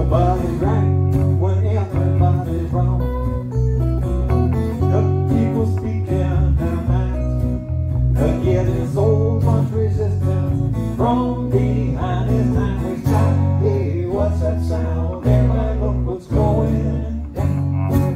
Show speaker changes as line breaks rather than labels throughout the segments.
Nobody's right when everybody's wrong. The people speaking their minds, they're getting so much resistance from behind. It's time we stop. Hey, what's that sound? Everybody look what's going down.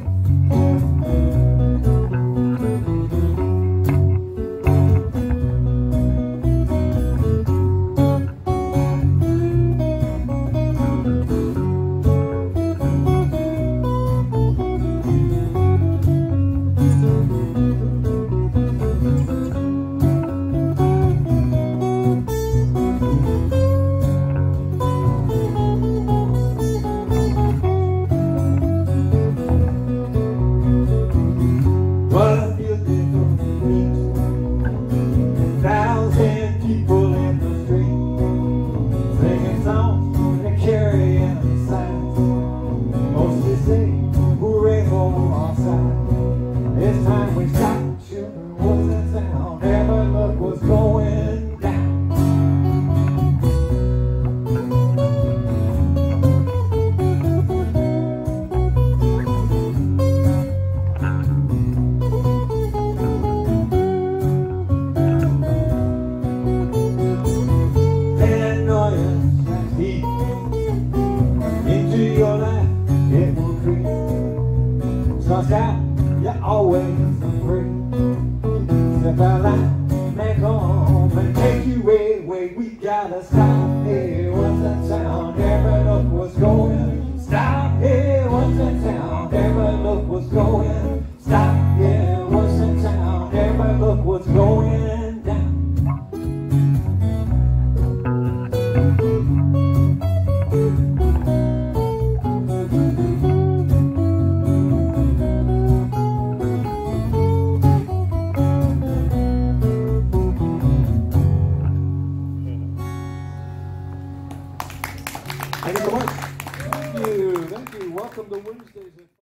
People in the street singing songs and carrying signs, mostly sing hooray for our side. It's time we stop shooting. What's that sound? Never look what's going down. Into your life, it will creep. Trust out, you're always free. Step out line, man, come and take you away. We gotta stop. Hey, what's that sound? Everybody look what's going. Stop. Hey, what's that sound? Everybody look what's going. Stop. Yeah, what's that sound? Everybody look what's going down. Thank you so much. Thank you. Welcome to Wednesdays.